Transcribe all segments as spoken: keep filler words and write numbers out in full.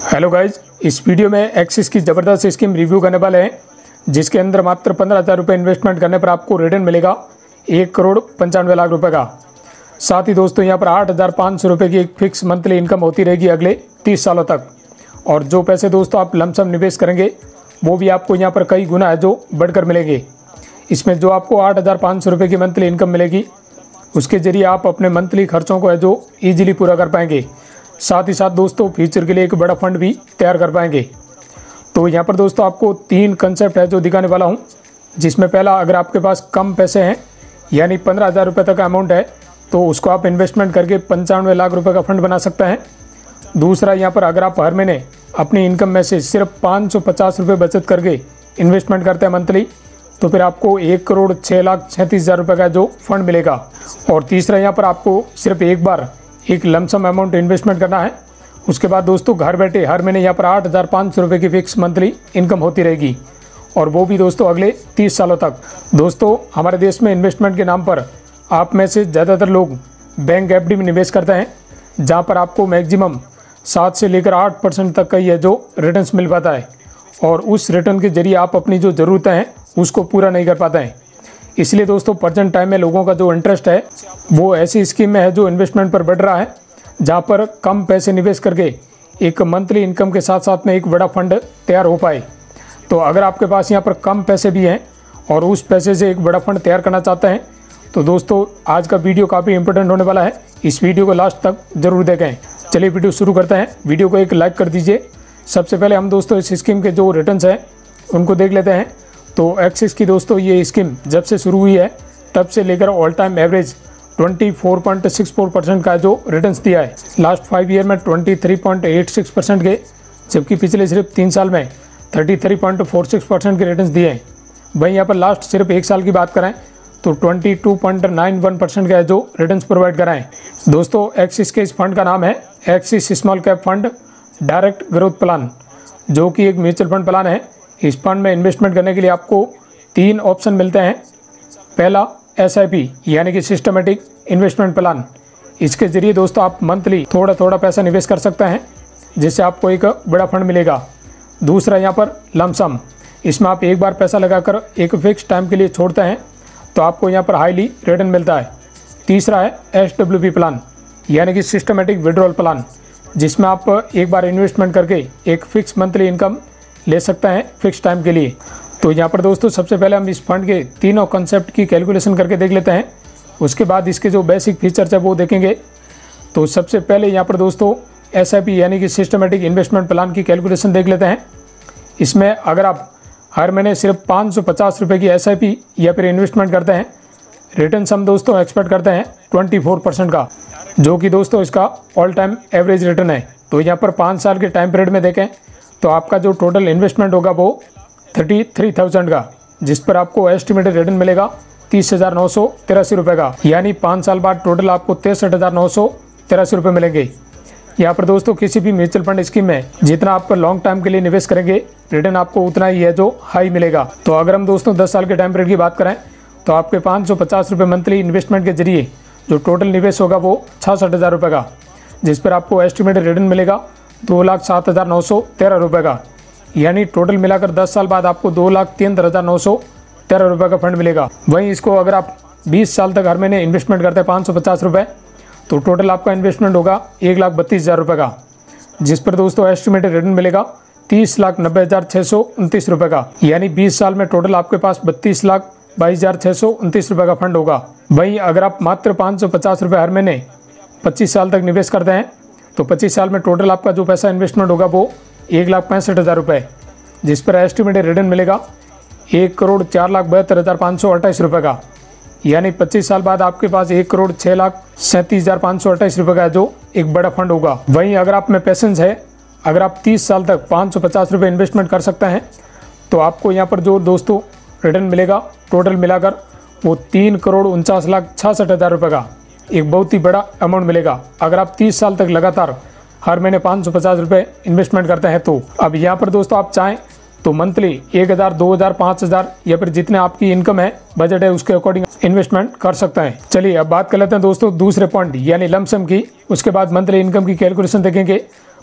Hello guys, इस video में Axis की ज़बरदस्त स्कीम रिव्यू करने वाले हैं, जिसके अंदर मात्र पंद्रह हज़ार रुपये इन्वेस्टमेंट करने पर आपको रिटर्न मिलेगा एक करोड़ पंचानवे लाख रुपए का। साथ ही दोस्तों यहाँ पर आठ हज़ार पाँच सौ रुपये की एक फिक्स मंथली इनकम होती रहेगी अगले तीस सालों तक। और जो पैसे दोस्तों आप लमसम निवेश करेंगे वो भी आपको यहाँ पर कई गुना है जो बढ़कर मिलेंगे। इसमें जो आपको आठ हज़ार पाँच सौ रुपये की मंथली इनकम मिलेगी उसके ज़रिए आप अपने मंथली खर्चों को है जो ईजिली पूरा कर पाएंगे। साथ ही साथ दोस्तों फ्यूचर के लिए एक बड़ा फंड भी तैयार कर पाएंगे। तो यहाँ पर दोस्तों आपको तीन कंसेप्ट है जो दिखाने वाला हूँ, जिसमें पहला, अगर आपके पास कम पैसे हैं यानी पंद्रह हज़ार रुपये तक का अमाउंट है तो उसको आप इन्वेस्टमेंट करके पंचानवे लाख रुपए का फंड बना सकते हैं। दूसरा, यहाँ पर अगर आप हर महीने अपनी इनकम में से सिर्फ पाँच सौ पचास रुपये बचत करके इन्वेस्टमेंट करते हैं मंथली, तो फिर आपको एक करोड़ छः लाख छत्तीस हज़ार रुपये का जो फंड मिलेगा। और तीसरा, यहाँ पर आपको सिर्फ एक बार एक लमसम अमाउंट इन्वेस्टमेंट करना है। उसके बाद दोस्तों घर बैठे हर महीने यहाँ पर आठ हज़ार पाँच सौ रुपये की फिक्स मंथली इनकम होती रहेगी, और वो भी दोस्तों अगले तीस सालों तक। दोस्तों हमारे देश में इन्वेस्टमेंट के नाम पर आप में से ज़्यादातर लोग बैंक एफ डी में निवेश करते हैं, जहाँ पर आपको मैक्सिमम सात से लेकर आठ परसेंट तक का ही है जो रिटर्न्स मिल पाता है, और उस रिटर्न के जरिए आप अपनी जो ज़रूरतें हैं उसको पूरा नहीं कर पाते हैं। इसलिए दोस्तों प्रेजेंट टाइम में लोगों का जो इंटरेस्ट है वो ऐसी स्कीम में है जो इन्वेस्टमेंट पर बढ़ रहा है, जहाँ पर कम पैसे निवेश करके एक मंथली इनकम के साथ साथ में एक बड़ा फंड तैयार हो पाए। तो अगर आपके पास यहाँ पर कम पैसे भी हैं और उस पैसे से एक बड़ा फंड तैयार करना चाहते हैं तो दोस्तों आज का वीडियो काफ़ी इंपॉर्टेंट होने वाला है, इस वीडियो को लास्ट तक जरूर देखें। चलिए वीडियो शुरू करते हैं। वीडियो को एक लाइक कर दीजिए। सबसे पहले हम दोस्तों इस स्कीम के जो रिटर्न्स हैं उनको देख लेते हैं। तो एक्सिस की दोस्तों ये स्कीम जब से शुरू हुई है तब से लेकर ऑल टाइम एवरेज चौबीस पॉइंट छह चार परसेंट का जो रिटर्न्स दिया है। लास्ट फाइव ईयर में तेईस पॉइंट आठ छह परसेंट के, जबकि पिछले सिर्फ तीन साल में तैंतीस पॉइंट चार छह परसेंट के रिटर्न्स दिए हैं। वहीं यहाँ पर लास्ट सिर्फ एक साल की बात करें तो बाईस पॉइंट नौ एक परसेंट का जो रिटर्न्स प्रोवाइड कराएं। दोस्तों एक्सिस के इस फंड का नाम है Axis small cap fund direct growth plan, जो कि एक म्यूचुअल फंड प्लान है। इस फंड में इन्वेस्टमेंट करने के लिए आपको तीन ऑप्शन मिलते हैं। पहला एस आई पी यानी कि सिस्टमेटिक इन्वेस्टमेंट प्लान। इसके ज़रिए दोस्तों आप मंथली थोड़ा थोड़ा पैसा निवेश कर सकते हैं, जिससे आपको एक बड़ा फंड मिलेगा। दूसरा यहाँ पर लमसम, इसमें आप एक बार पैसा लगाकर एक फिक्स टाइम के लिए छोड़ते हैं तो आपको यहाँ पर हाईली रिटर्न मिलता है। तीसरा है एस डब्ल्यू पी प्लान यानी कि सिस्टमेटिक विड्रॉल प्लान, जिसमें आप एक बार इन्वेस्टमेंट करके एक फिक्स मंथली इनकम ले सकते हैं फिक्स टाइम के लिए। तो यहाँ पर दोस्तों सबसे पहले हम इस फंड के तीनों कॉन्सेप्ट की कैलकुलेशन करके देख लेते हैं, उसके बाद इसके जो बेसिक फीचर्स है वो देखेंगे। तो सबसे पहले यहाँ पर दोस्तों एस आई पी यानी कि सिस्टमेटिक इन्वेस्टमेंट प्लान की कैलकुलेशन देख लेते हैं। इसमें अगर आप हर महीने सिर्फ पाँच सौ पचास रुपये की एस आई पी या फिर इन्वेस्टमेंट करते हैं, रिटर्न हम दोस्तों एक्सपेक्ट करते हैं चौबीस परसेंट का, जो कि दोस्तों इसका ऑल टाइम एवरेज रिटर्न है। तो यहाँ पर पाँच साल के टाइम पीरियड में देखें तो आपका जो टोटल इन्वेस्टमेंट होगा वो थर्टी थ्री थाउजेंड का, जिस पर आपको एस्टिमेटेड रिटर्न मिलेगा तीस हज़ार नौ सौ तिरासी रुपये का, यानी पाँच साल बाद टोटल आपको तिरसठ हज़ार नौ सौ तिरासी रुपये मिलेंगे। यहाँ पर दोस्तों किसी भी म्यूचुअल फंड स्कीम में जितना आप लॉन्ग टाइम के लिए निवेश करेंगे रिटर्न आपको उतना ही है जो हाई मिलेगा। तो अगर हम दोस्तों दस साल के टाइम पीरियड की बात करें तो आपके पाँच सौ पचास रुपये मंथली इन्वेस्टमेंट के जरिए जो टोटल निवेश होगा वो छियासठ हज़ार रुपये का, जिस पर आपको एस्टिमेटेड रिटर्न मिलेगा दो लाख सात हज़ार नौ सौ तेरह रुपये का, यानी टोटल मिलाकर दस साल बाद आपको दो लाख तिहत्तर हज़ार नौ सौ तेरह रुपये का फंड मिलेगा। वहीं इसको अगर आप बीस साल तक हर महीने इन्वेस्टमेंट करते हैं पाँच सौ पचास रुपये, तो टोटल आपका इन्वेस्टमेंट होगा एक लाख बत्तीस हज़ार रुपये का, जिस पर दोस्तों एस्टिमेटेड रिटर्न मिलेगा तीस लाख नब्बे हज़ार छः सौ उनतीस रुपये का, यानी बीस साल में टोटल आपके पास बत्तीस लाख बाईस हज़ार छः सौ उनतीस रुपये का फंड होगा। वहीं अगर आप मात्र पाँच सौ पचास रुपये हर महीने पच्चीस साल तक निवेश करते हैं तो पच्चीस साल में टोटल आपका जो पैसा इन्वेस्टमेंट होगा वो एक लाख पैंसठ हज़ार रुपये, जिस पर एस्टिमेटेड रिटर्न मिलेगा एक करोड़ चार लाख बहत्तर हज़ार पाँच सौ अट्ठाईस रुपये का, यानी पच्चीस साल बाद आपके पास एक करोड़ छः लाख सैंतीस हज़ार पाँच सौ अट्ठाईस रुपये का जो एक बड़ा फंड होगा। वहीं अगर आप में पैसेंस है, अगर आप तीस साल तक पाँच सौ पचास रुपये इन्वेस्टमेंट कर सकते हैं तो आपको यहाँ पर जो दोस्तों रिटर्न मिलेगा टोटल मिलाकर वो तीन करोड़ उनचास लाख छियासठ हज़ार रुपये का एक बहुत ही बड़ा अमाउंट मिलेगा। अगर आप तीस साल तक लगातार हर महीने पाँच सौ पचास रुपये इन्वेस्टमेंट करते हैं तो अब यहाँ पर दोस्तों आप चाहें तो मंथली एक हज़ार दो हज़ार पाँच हज़ार या फिर जितने आपकी इनकम है बजट है उसके अकॉर्डिंग इन्वेस्टमेंट कर सकते हैं। चलिए अब बात कर लेते हैं दोस्तों दूसरे पॉइंट यानी लमसम की, उसके बाद मंथली इनकम की कैलकुलेशन देखेंगे।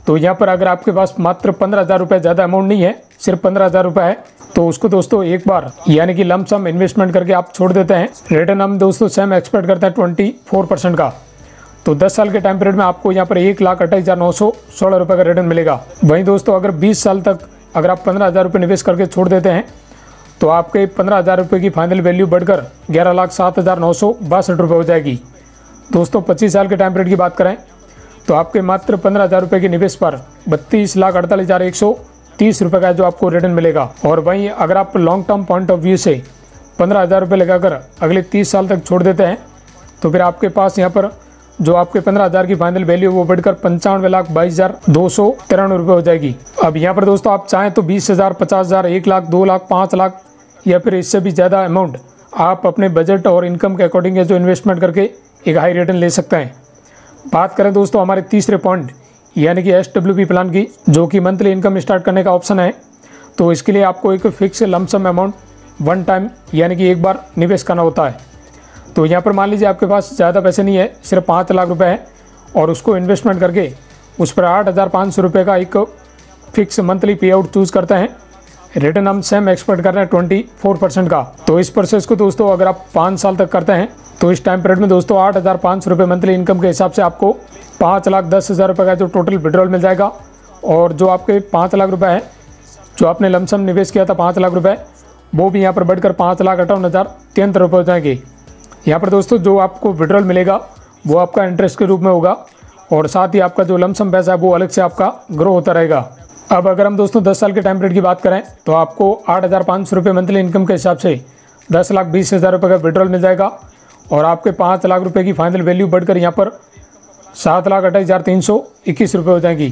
तो यहाँ पर अगर आपके पास मात्र पंद्रह हज़ार रुपये, ज़्यादा अमाउंट नहीं है, सिर्फ पंद्रह हज़ार रुपये है, तो उसको दोस्तों एक बार यानी कि लम सम इन्वेस्टमेंट करके आप छोड़ देते हैं। रिटर्न हम दोस्तों सेम एक्सपेक्ट करते हैं ट्वेंटी फोर परसेंट का। तो दस साल के टाइम पीरियड में आपको यहाँ पर एक लाख अट्ठाईस हज़ार नौ सौ सोलह रुपये का रिटर्न मिलेगा। वहीं दोस्तों अगर बीस साल तक अगर आप पंद्रह हज़ार रुपये निवेश करके छोड़ देते हैं तो आपके पंद्रह हज़ार रुपये की फाइनल वैल्यू बढ़कर ग्यारह लाख सात हज़ार नौ सौ बासठ रुपये हो जाएगी। दोस्तों पच्चीस साल के टाइम पीरियड की बात करें तो आपके मात्र पंद्रह हज़ार रुपये के निवेश पर बत्तीस लाख अड़तालीस हज़ार एक सौ तीस रुपये का जो आपको रिटर्न मिलेगा। और वहीं अगर आप long term point of view से पंद्रह हज़ार रुपये लगाकर अगले तीस साल तक छोड़ देते हैं तो फिर आपके पास यहाँ पर जो आपके पंद्रह हज़ार की फाइनल वैल्यू वो बढ़कर पंचानवे लाख बाईस हज़ार दो सौ तिरानवे रुपये हो जाएगी। अब यहाँ पर दोस्तों आप चाहें तो बीस हज़ार, पचास हज़ार, एक लाख, दो लाख, पाँच लाख या फिर इससे भी ज़्यादा अमाउंट आप अपने बजट और इनकम के अकॉर्डिंग जो इन्वेस्टमेंट करके एक हाई रिटर्न ले सकते हैं। बात करें दोस्तों हमारे तीसरे पॉइंट यानी कि एस डब्ल्यू पी प्लान की, जो कि मंथली इनकम स्टार्ट करने का ऑप्शन है। तो इसके लिए आपको एक fix lump sum amount one time यानी कि एक बार निवेश करना होता है। तो यहाँ पर मान लीजिए आपके पास ज़्यादा पैसे नहीं है, सिर्फ पाँच लाख रुपए है और उसको इन्वेस्टमेंट करके उस पर आठ हज़ार पाँच सौ रुपये का एक fix monthly payout choose करते हैं। रिटर्न हम सेम एक्सपेक्ट कर रहे हैं ट्वेंटी फोर परसेंट का। तो इस प्रोसेस को दोस्तों अगर आप पाँच साल तक करते हैं तो इस टाइम पीरियड में दोस्तों आठ हज़ार पाँच सौ रुपये मंथली इनकम के हिसाब से आपको पाँच लाख दस हज़ार रुपये का जो टोटल विड्रॉल मिल जाएगा। और जो आपके पाँच लाख रुपए है जो आपने लमसम निवेश किया था पाँच लाख रुपए, वो भी यहाँ पर बढ़कर पाँच लाख अट्ठावन हज़ार तिहत्तर रुपये हो जाएंगे। यहाँ पर दोस्तों जो आपको विड्रॉल मिलेगा वो आपका इंटरेस्ट के रूप में होगा और साथ ही आपका जो लमसम पैसा है वो अलग से आपका ग्रो होता रहेगा। अब अगर हम दोस्तों दस साल के टाइम पीरियड की बात करें तो आपको आठ हज़ार पाँच सौ रुपये मंथली इनकम के हिसाब से दस लाख बीस हज़ार रुपये का विड्रॉल मिल जाएगा और आपके पाँच लाख रुपये की फाइनल वैल्यू बढ़कर यहाँ पर सात लाख अट्ठाईस हज़ार तीन सौ इक्कीस रुपये हो जाएंगी।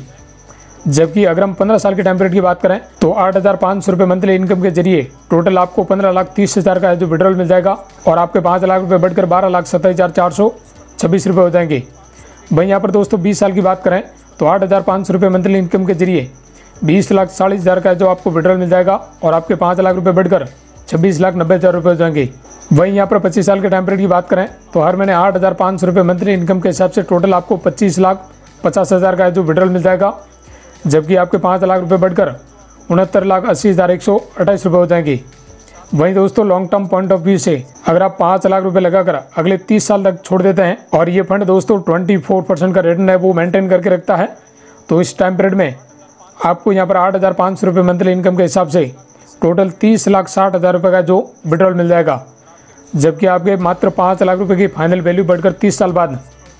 जबकि अगर हम पंद्रह साल के टाइम पीरियड की बात करें तो आठ हज़ार पाँच सौ रुपये मंथली इनकम के जरिए टोटल आपको पंद्रह लाख तीस हज़ार का जो विड्रॉल मिल जाएगा और आपके पाँच लाख रुपये बढ़कर बारह लाख सत्ताईस हज़ार चार सौ छब्बीस रुपये हो जाएंगे। वहीं यहाँ पर दोस्तों बीस साल की बात करें तो आठ हज़ार पाँच सौ रुपये मंथली इनकम के जरिए बीस लाख चालीस हज़ार का जो आपको विड्रॉल मिल जाएगा और आपके पाँच लाख रुपये बढ़कर छब्बीस लाख नब्बे हज़ार रुपये हो जाएंगे। वहीं यहाँ पर पच्चीस साल के टाइम पीरियड की बात करें तो हर महीने आठ हज़ार पाँच सौ रुपये मंथली इनकम के हिसाब से टोटल आपको पच्चीस लाख पचास हज़ार का जो विड्रॉल मिल जाएगा। जबकि आपके पाँच लाख रुपये बढ़कर उनहत्तर लाख अस्सी हज़ार एक सौ अट्ठाईस रुपये हो जाएंगे। वहीं दोस्तों long term point of view से अगर आप पाँच लाख रुपए लगाकर अगले तीस साल तक छोड़ देते हैं और ये फंड दोस्तों चौबीस परसेंट का रिटर्न है वो मेंटेन करके रखता है, तो इस टाइम पीरियड में आपको यहाँ पर आठ हज़ार पाँच सौ रुपये मंथली इनकम के हिसाब से टोटल तीस लाख साठ हज़ार रुपये का जो विड्रॉल मिल जाएगा। जबकि आपके मात्र पाँच लाख रुपये की फाइनल वैल्यू बढ़कर तीस साल बाद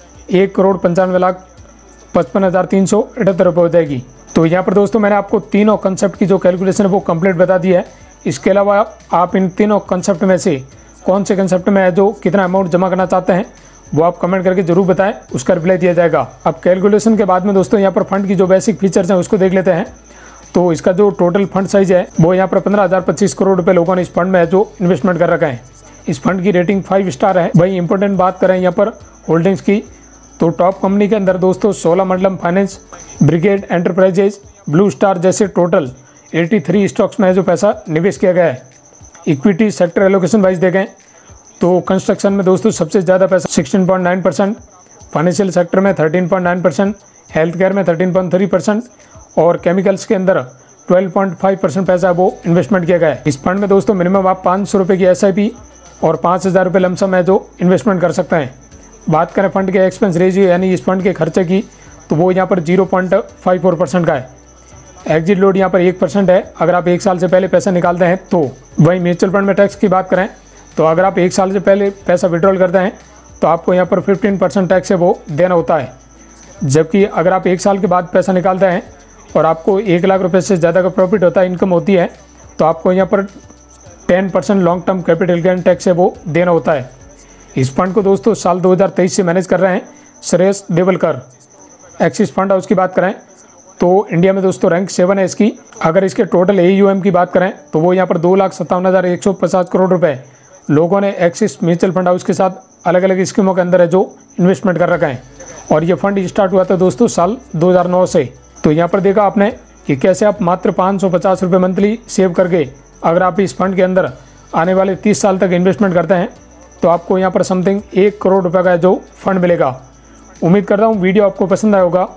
एक करोड़ पंचानवे लाख पचपन हज़ार तीन सौ अठहत्तर रुपये हो जाएगी। तो यहाँ पर दोस्तों मैंने आपको तीनों कंसेप्ट की जो कैलकुलेशन है वो कंप्लीट बता दी है। इसके अलावा आप इन तीनों कंसेप्ट में से कौन से कंसेप्ट में है जो कितना अमाउंट जमा करना चाहते हैं वो आप कमेंट करके जरूर बताएं, उसका रिप्लाई दिया जाएगा। अब कैलकुलेशन के बाद में दोस्तों यहाँ पर फंड की जो बेसिक फीचर्स हैं उसको देख लेते हैं। तो इसका जो टोटल फंड साइज है वो यहाँ पर पंद्रह हज़ार पच्चीस करोड़ रुपए लोगों ने इस फंड में जो इन्वेस्टमेंट कर रखा है। इस फंड की रेटिंग फाइव स्टार है। वही इंपॉर्टेंट बात करें यहाँ पर होल्डिंग्स की तो टॉप कंपनी के अंदर दोस्तों सोलह मंडलम finance, Brigade Enterprises, Blue Star जैसे टोटल तिरासी स्टॉक्स में जो पैसा निवेश किया गया है। इक्विटी सेक्टर एलोकेशन वाइज देखें तो कंस्ट्रक्शन में दोस्तों सबसे ज़्यादा पैसा सोलह पॉइंट नौ परसेंट, फाइनेंशियल सेक्टर में तेरह पॉइंट नौ परसेंट, हेल्थ केयर में तेरह पॉइंट तीन परसेंट और केमिकल्स के अंदर बारह पॉइंट पाँच परसेंट पैसा वो इन्वेस्टमेंट किया गया है। इस फंड में दोस्तों मिनिमम आप पाँच सौ रुपये की एस आई पी और पाँच हज़ार रुपये लमसम है जो इन्वेस्टमेंट कर सकते हैं। बात करें फंड के एक्सपेंस रेशियो यानी इस फंड के खर्चे की तो वो यहाँ पर zero point five four percent का है। एग्जिट लोड यहाँ पर एक परसेंट है अगर आप एक साल से पहले पैसा निकालते हैं तो। वहीं म्यूचुअल फंड में टैक्स की बात करें तो अगर आप एक साल से पहले पैसा विड्रॉल करते हैं तो आपको यहाँ पर पंद्रह परसेंट टैक्स है वो देना होता है। जबकि अगर आप एक साल के बाद पैसा निकालते हैं और आपको एक लाख रुपये से ज़्यादा का प्रॉफिट होता है, इनकम होती है, तो आपको यहाँ पर ten percent long term capital gain tax है वो देना होता है। इस फंड को दोस्तों साल दो हज़ार तेईस से मैनेज कर रहे हैं Shreyas Devalkar. Axis fund house की बात करें तो इंडिया में दोस्तों रैंक सेवन है इसकी। अगर इसके टोटल ए यू एम की बात करें तो वो यहाँ पर दो लाख सत्तावन हज़ार एक सौ पचास करोड़ रुपए लोगों ने एक्सिस म्यूचुअल फंड हाउस के साथ अलग अलग स्कीमों के अंदर है जो इन्वेस्टमेंट कर रखा है। और ये फंड स्टार्ट हुआ था दोस्तों साल दो हज़ार नौ से। तो यहाँ पर देखा आपने कि कैसे आप मात्र पाँच सौ पचास रुपये मंथली सेव करके अगर आप इस फंड के अंदर आने वाले तीस साल तक इन्वेस्टमेंट करते हैं तो आपको यहाँ पर समथिंग एक करोड़ रुपये का जो फंड मिलेगा। उम्मीद करता हूँ वीडियो आपको पसंद आया होगा।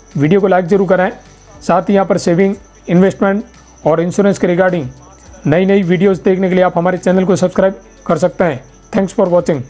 वीडियो को लाइक जरूर करें। साथ ही यहाँ पर सेविंग, इन्वेस्टमेंट और इंश्योरेंस के रिगार्डिंग नई नई वीडियोस देखने के लिए आप हमारे चैनल को सब्सक्राइब कर सकते हैं। Thanks for watching.